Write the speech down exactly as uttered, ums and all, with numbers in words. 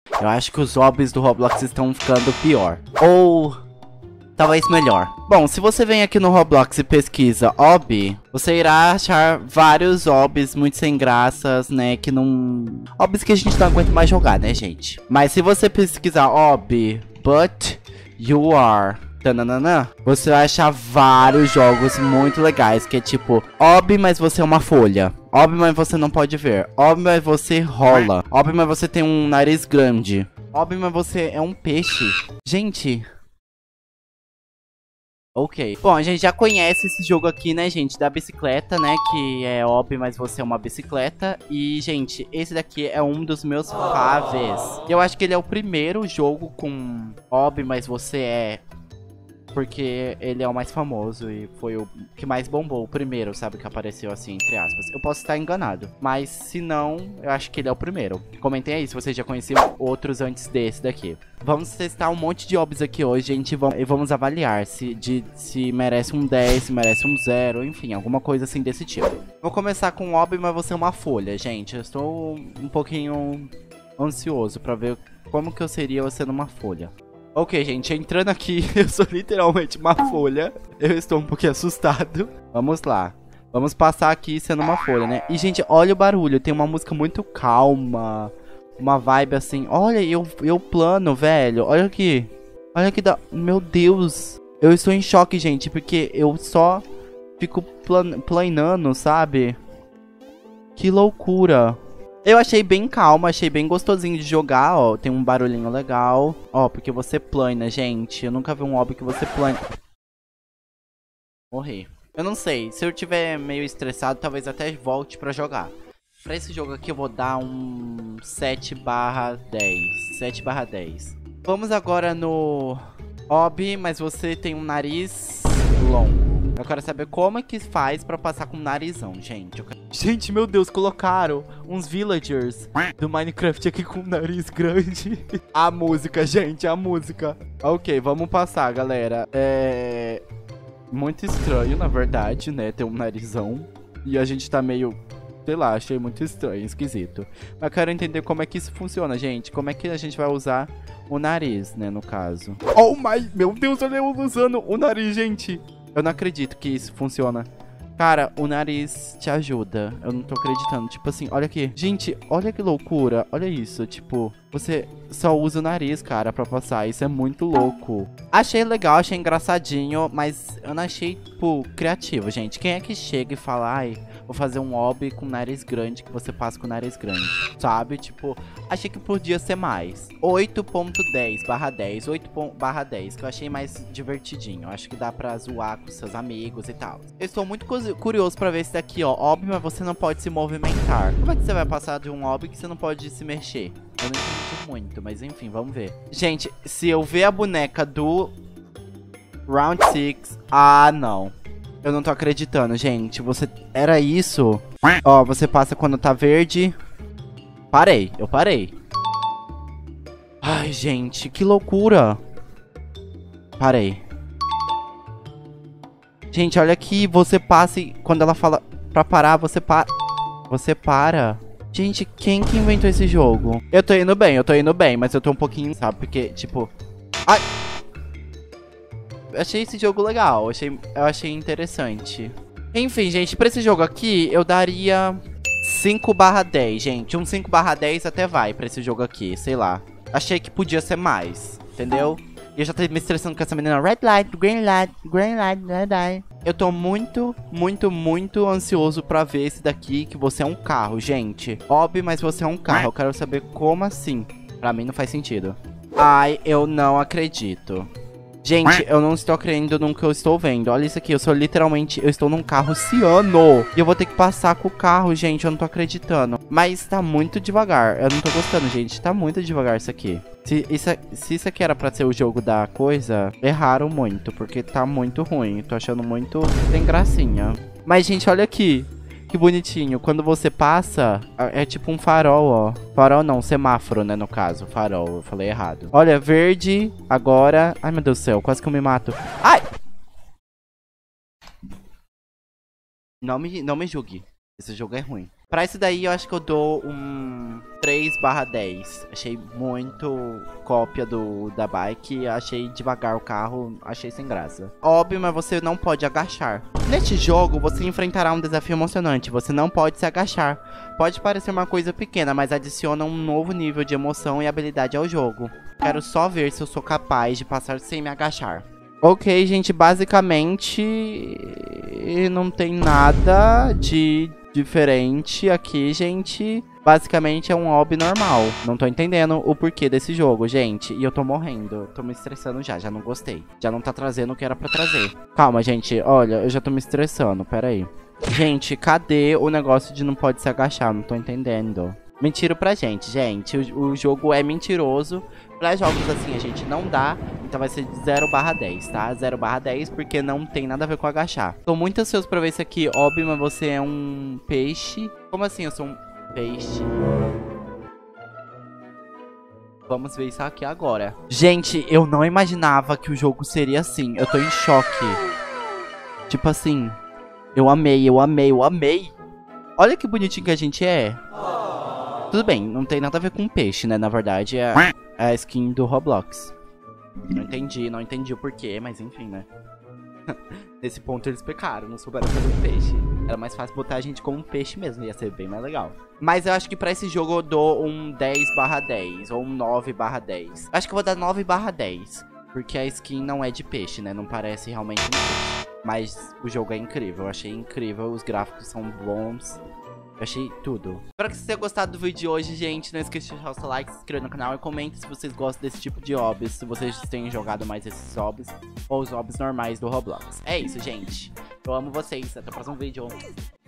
Eu acho que os hobbies do Roblox estão ficando pior. Ou talvez melhor. Bom, se você vem aqui no Roblox e pesquisa hobby, você irá achar vários hobbies muito sem graças, né? Que não... hobbies que a gente não aguenta mais jogar, né, gente? Mas se você pesquisar hobby, but you are... tananana, você vai achar vários jogos muito legais, que é tipo, hobby, mas você é uma folha. Hobby, mas você não pode ver. Hobby, mas você rola. Hobby, mas você tem um nariz grande. Hobby, mas você é um peixe. Gente... ok. Bom, a gente já conhece esse jogo aqui, né, gente? Da bicicleta, né? Que é hobby, mas você é uma bicicleta. E, gente, esse daqui é um dos meus faves. Eu acho que ele é o primeiro jogo com hobby, mas você é... porque ele é o mais famoso e foi o que mais bombou, o primeiro, sabe, que apareceu assim, entre aspas. Eu posso estar enganado, mas se não, eu acho que ele é o primeiro. Comentem aí se vocês já conheciam outros antes desse daqui. Vamos testar um monte de hobbies aqui hoje, gente, e vamos avaliar se, de, se merece um dez, se merece um zero, enfim, alguma coisa assim desse tipo. Vou começar com um hobby, mas você é uma folha, gente. Eu estou um pouquinho ansioso pra ver como que eu seria você numa folha. Ok, gente, entrando aqui, eu sou literalmente uma folha. Eu estou um pouquinho assustado. Vamos lá. Vamos passar aqui sendo uma folha, né? E, gente, olha o barulho. Tem uma música muito calma. Uma vibe assim. Olha, eu, eu plano, velho. Olha aqui. Olha que da... meu Deus. Eu estou em choque, gente, porque eu só fico plan... planando, sabe? Que loucura. Eu achei bem calma, achei bem gostosinho de jogar, ó. Tem um barulhinho legal. Ó, porque você plana, gente. Eu nunca vi um hobby que você plana. Morri. Eu não sei, se eu tiver meio estressado, talvez até volte pra jogar. Pra esse jogo aqui eu vou dar um sete barra dez. sete barra dez. Vamos agora no hobby, mas você tem um nariz longo. Eu quero saber como é que faz pra passar com narizão, gente. Eu quero... gente, meu Deus, colocaram uns villagers do Minecraft aqui com nariz grande. A música, gente, a música. Ok, vamos passar, galera. É... muito estranho, na verdade, né? Ter um narizão. E a gente tá meio... sei lá, achei muito estranho, esquisito. Mas eu quero entender como é que isso funciona, gente. Como é que a gente vai usar o nariz, né, no caso. Oh my... meu Deus, olha eu usando o nariz, gente. Eu não acredito que isso funciona. Cara, o nariz te ajuda. Eu não tô acreditando. Tipo assim, olha aqui. Gente, olha que loucura. Olha isso, tipo... você só usa o nariz, cara, pra passar. Isso é muito louco. Achei legal, achei engraçadinho. Mas eu não achei, tipo, criativo, gente. Quem é que chega e fala... ai, vou fazer um hobby com nariz grande, que você passa com nariz grande, sabe? Tipo, achei que podia ser mais. oito ponto dez barra dez. oito barra dez, que eu achei mais divertidinho. Acho que dá pra zoar com seus amigos e tal. Eu estou muito curioso pra ver esse daqui, ó. Hobby, mas você não pode se movimentar. Como é que você vai passar de um hobby que você não pode se mexer? Eu não entendi muito, mas enfim, vamos ver. Gente, se eu ver a boneca do Round seis... ah, não. Eu não tô acreditando, gente. Você... era isso? Ó, você passa quando tá verde. Parei, eu parei. Ai, gente, que loucura. Parei. Gente, olha aqui. Você passa e quando ela fala pra parar, você para. Você para. Gente, quem que inventou esse jogo? Eu tô indo bem, eu tô indo bem, mas eu tô um pouquinho, sabe? Porque, tipo... ai! Eu achei esse jogo legal, eu achei, eu achei interessante. Enfim, gente, pra esse jogo aqui, eu daria cinco barra dez, gente. Um cinco barra dez até vai pra esse jogo aqui, sei lá. Achei que podia ser mais, entendeu? E eu já tô me estressando com essa menina. Red light, green light, green light, red light. Eu tô muito, muito, muito ansioso pra ver esse daqui, que você é um carro, gente. Óbvio, mas você é um carro. Eu quero saber como assim. Pra mim não faz sentido. Ai, eu não acredito. Gente, eu não estou crendo no que eu estou vendo. Olha isso aqui, eu sou literalmente... eu estou num carro ciano. E eu vou ter que passar com o carro, gente. Eu não tô acreditando. Mas tá muito devagar. Eu não tô gostando, gente. Tá muito devagar isso aqui. Se isso, se isso aqui era pra ser o jogo da coisa, erraram muito. Porque tá muito ruim. Tô achando muito sem gracinha. Mas, gente, olha aqui. Que bonitinho. Quando você passa, é tipo um farol, ó. Farol não, semáforo, né, no caso. Farol, eu falei errado. Olha, verde, agora... ai, meu Deus do céu, quase que eu me mato. Ai! Não me, não me julgue. Esse jogo é ruim. Pra esse daí, eu acho que eu dou um três barra dez. Achei muito cópia do da bike. Achei devagar o carro. Achei sem graça. Óbvio, mas você não pode agachar. Neste jogo, você enfrentará um desafio emocionante. Você não pode se agachar. Pode parecer uma coisa pequena, mas adiciona um novo nível de emoção e habilidade ao jogo. Quero só ver se eu sou capaz de passar sem me agachar. Ok, gente, basicamente não tem nada de diferente aqui, gente. Basicamente é um hobby normal. Não tô entendendo o porquê desse jogo, gente. E eu tô morrendo, tô me estressando já, já não gostei. Já não tá trazendo o que era pra trazer. Calma, gente, olha, eu já tô me estressando, pera aí. Gente, cadê o negócio de não pode se agachar? Não tô entendendo. Mentira pra gente, gente. O, o jogo é mentiroso. Pra jogos assim a gente não dá. Então vai ser de zero barra dez, tá? zero barra dez porque não tem nada a ver com agachar. Tô muito ansioso pra ver isso aqui. Óbvio, mas você é um peixe. Como assim eu sou um peixe? Vamos ver isso aqui agora. Gente, eu não imaginava que o jogo seria assim. Eu tô em choque. Tipo assim, eu amei, eu amei, eu amei. Olha que bonitinho que a gente é. Tudo bem, não tem nada a ver com peixe, né? Na verdade, é a, é a skin do Roblox. Não entendi, não entendi o porquê, mas enfim, né? Nesse ponto eles pecaram, não souberam fazer um peixe. Era mais fácil botar a gente como um peixe mesmo, ia ser bem mais legal. Mas eu acho que pra esse jogo eu dou um dez barra dez, ou um nove barra dez. Acho que eu vou dar nove barra dez, porque a skin não é de peixe, né? Não parece realmente um peixe. Mas o jogo é incrível, eu achei incrível, os gráficos são bons. Eu achei tudo. Espero que vocês tenham gostado do vídeo de hoje, gente. Não esqueça de deixar o seu like, se inscrever no canal e comente se vocês gostam desse tipo de hobbies. Se vocês têm jogado mais esses hobbies ou os hobbies normais do Roblox. É isso, gente. Eu amo vocês. Até o próximo vídeo.